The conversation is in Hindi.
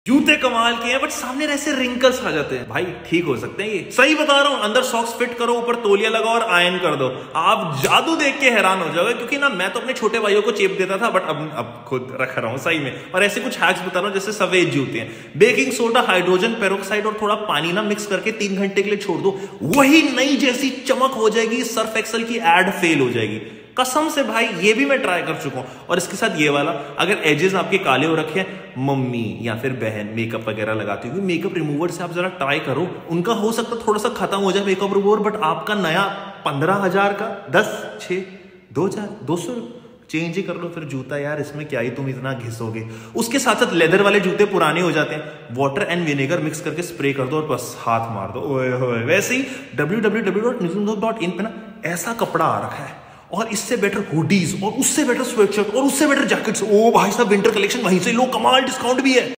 जूते कमाल के हैं बट सामने ऐसे रिंकल्स आ जाते हैं। भाई ठीक हो सकते हैं, ये सही बता रहा हूं। अंदर सॉक्स फिट करो, ऊपर तौलिया लगाओ और आयन कर दो, आप जादू देख के हैरान हो जाओगे। क्योंकि ना मैं तो अपने छोटे भाइयों को चेप देता था, बट अब खुद रख रहा हूं सही में। और ऐसे कुछ हैक्स बता रहा हूं, जैसे सफेद जूते हैं, बेकिंग सोडा, हाइड्रोजन पेरोक्साइड और थोड़ा पानी ना मिक्स करके 3 घंटे के लिए छोड़ दो, वही नई जैसी चमक हो जाएगी। सर्फ एक्सल की एड फेल हो जाएगी कसम से भाई, ये भी मैं ट्राई कर चुका हूं। और इसके साथ ये वाला, अगर एजेस आपके काले हो रखे हैं, मम्मी या फिर बहन मेकअप वगैरह लगाती होगी, मेकअप रिमूवर से आप जरा ट्राई करो। उनका हो सकता है थोड़ा सा खत्म हो जाए मेकअप रिमूवर, बट आपका नया 15,000 का 10, 6, 2,000, 200 चेंज ही कर लो फिर जूता। यार इसमें क्या ही तुम इतना घिसोगे। उसके साथ साथ लेदर वाले जूते पुराने हो जाते हैं, वाटर एंड विनेगर मिक्स करके स्प्रे कर दो और बस हाथ मार दो। ओए होए। वैसे ही www.nizumdog.in पे ना ऐसा कपड़ा आ रखा है, और इससे बेटर हुडीज, और उससे बेटर स्वेटशर्ट, और उससे बेटर जैकेट्स। ओ भाई साहब, विंटर कलेक्शन वहीं से लो, कमाल डिस्काउंट भी है।